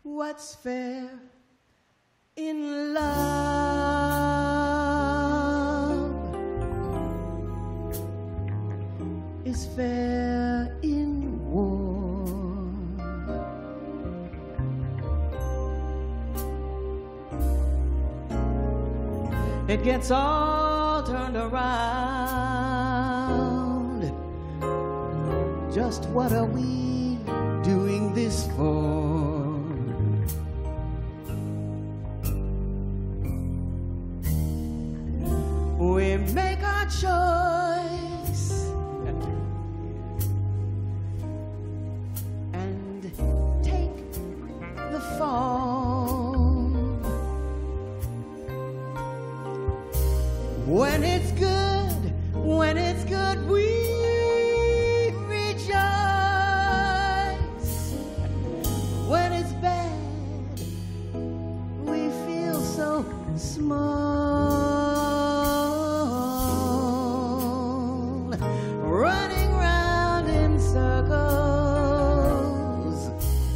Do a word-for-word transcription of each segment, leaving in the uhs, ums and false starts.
what's fair in love is fair in war. It gets all turned around. Just what are we doing this for? We make our choice and take the fall. When it's good, when it's good, we rejoice. When it's bad, we feel so small. Running round in circles,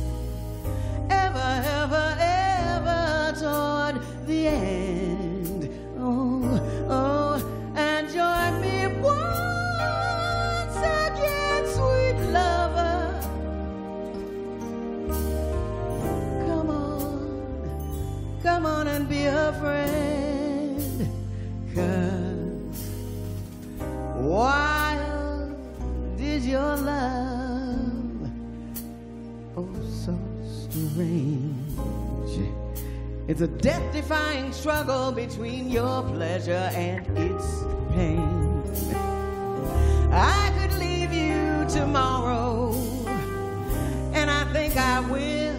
ever, ever, ever toward the end. Oh, oh, and join me once again, sweet lover. Come on, come on and be a friend, 'cause wild is your love, oh so strange. It's a death-defying struggle between your pleasure and its pain. I could leave you tomorrow, and I think I will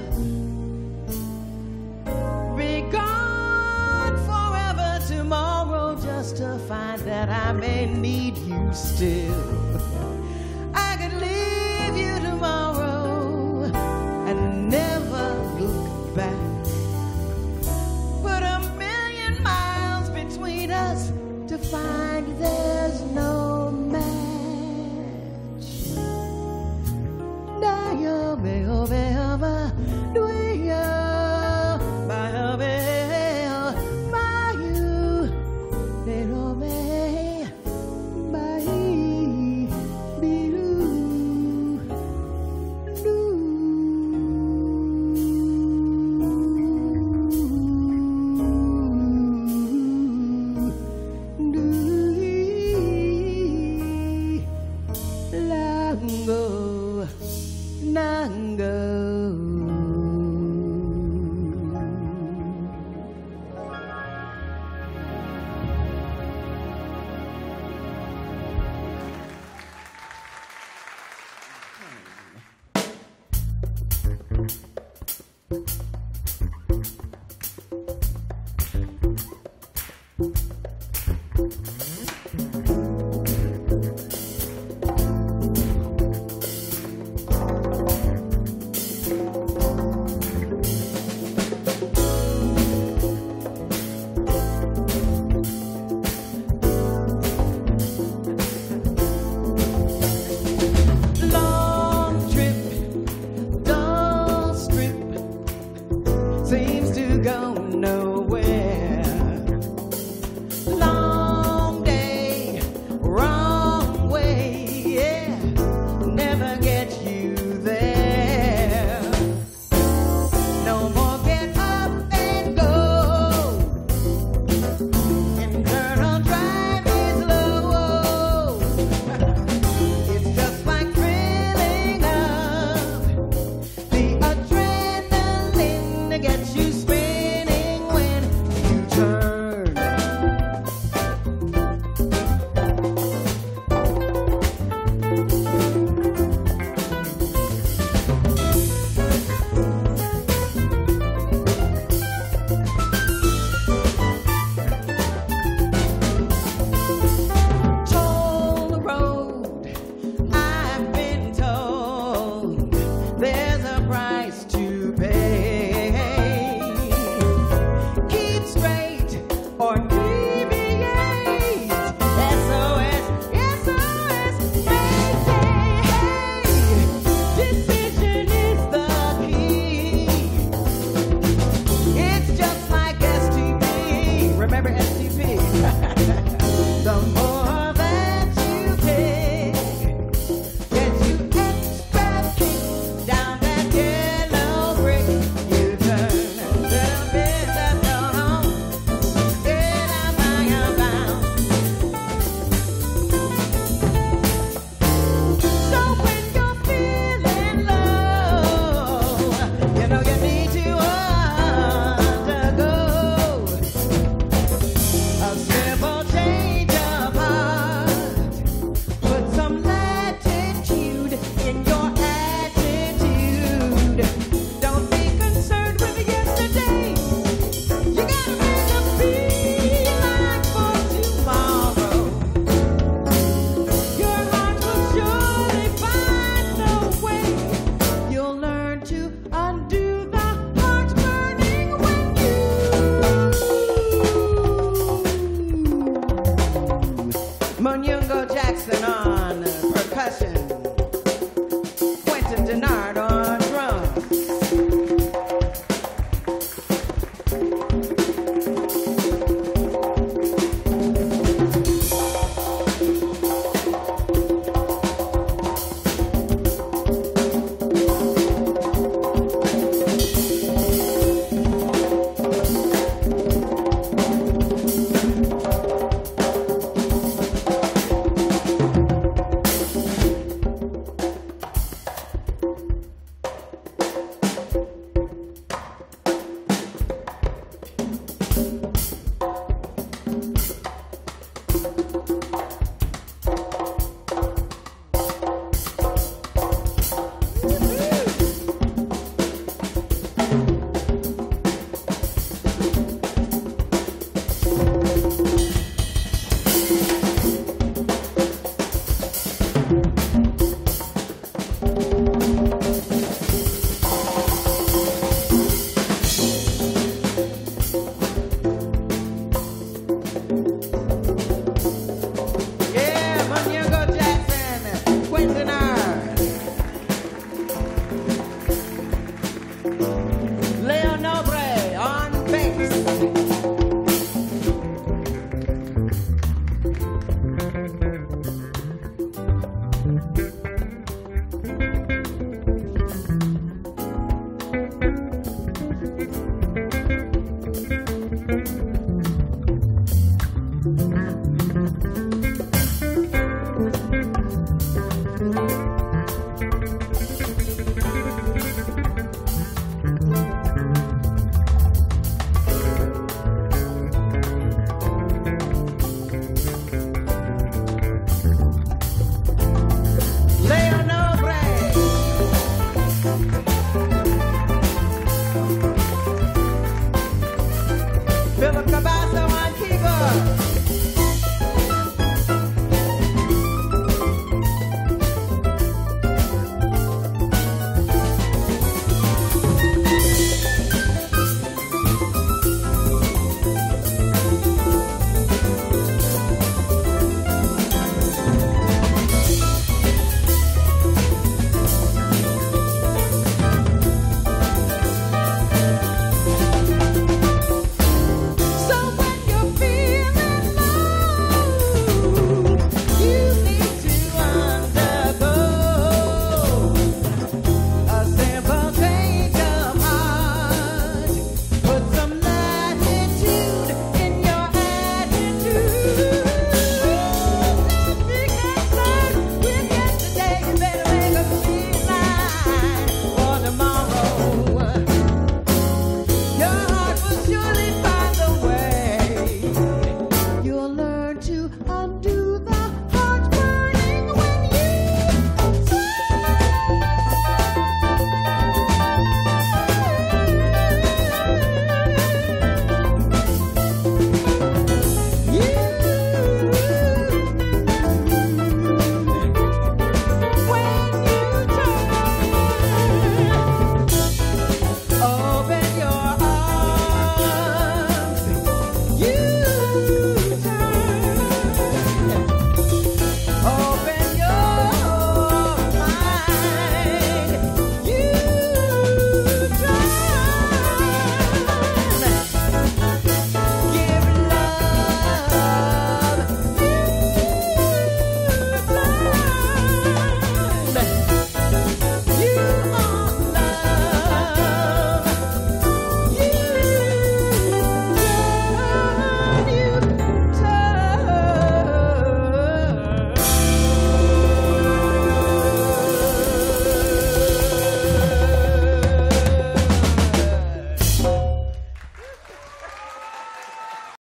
be gone forever tomorrow, just to find that I may need you still. I could leave you tomorrow and never look back. Put a million miles between us to find there's no match. Dayo beo beo duyo bayo beo bayu beo be bayi biru du. Nango, nango. Hmm.